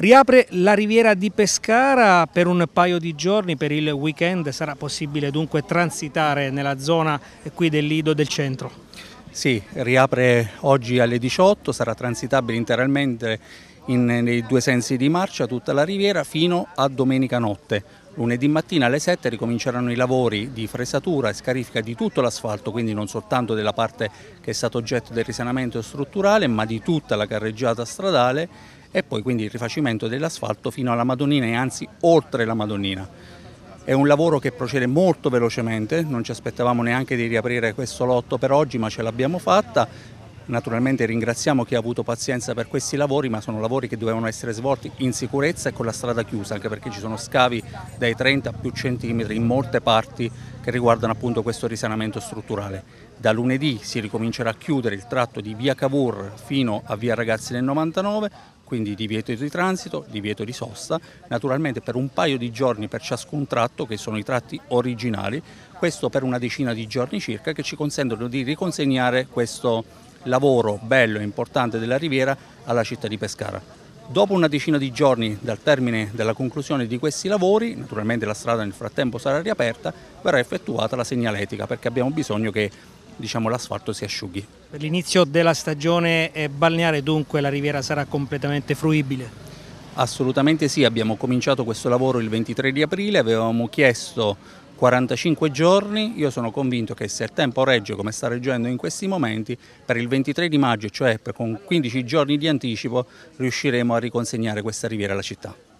Riapre la Riviera di Pescara per un paio di giorni, per il weekend. Sarà possibile dunque transitare nella zona qui del Lido del centro? Sì, riapre oggi alle 18, sarà transitabile interamente nei due sensi di marcia tutta la riviera fino a domenica notte. Lunedì mattina alle 7 ricominceranno i lavori di fresatura e scarifica di tutto l'asfalto, quindi non soltanto della parte che è stata oggetto del risanamento strutturale, ma di tutta la carreggiata stradale e poi quindi il rifacimento dell'asfalto fino alla Madonnina e anzi oltre la Madonnina. È un lavoro che procede molto velocemente, non ci aspettavamo neanche di riaprire questo lotto per oggi, ma ce l'abbiamo fatta. Naturalmente ringraziamo chi ha avuto pazienza per questi lavori, ma sono lavori che dovevano essere svolti in sicurezza e con la strada chiusa, anche perché ci sono scavi dai 30 a più centimetri in molte parti che riguardano appunto questo risanamento strutturale. Da lunedì si ricomincerà a chiudere il tratto di via Cavour fino a via Ragazzi del 99, quindi divieto di transito, divieto di sosta, naturalmente per un paio di giorni per ciascun tratto, che sono i tratti originali, questo per una decina di giorni circa, che ci consentono di riconsegnare questo lavoro bello e importante della Riviera alla città di Pescara. Dopo una decina di giorni dal termine della conclusione di questi lavori, naturalmente la strada nel frattempo sarà riaperta, verrà effettuata la segnaletica perché abbiamo bisogno che l'asfalto si asciughi. Per l'inizio della stagione balneare dunque la Riviera sarà completamente fruibile? Assolutamente sì, abbiamo cominciato questo lavoro il 23 di aprile, avevamo chiesto 45 giorni, io sono convinto che se il tempo regge come sta reggendo in questi momenti, per il 23 di maggio, cioè con 15 giorni di anticipo, riusciremo a riconsegnare questa riviera alla città.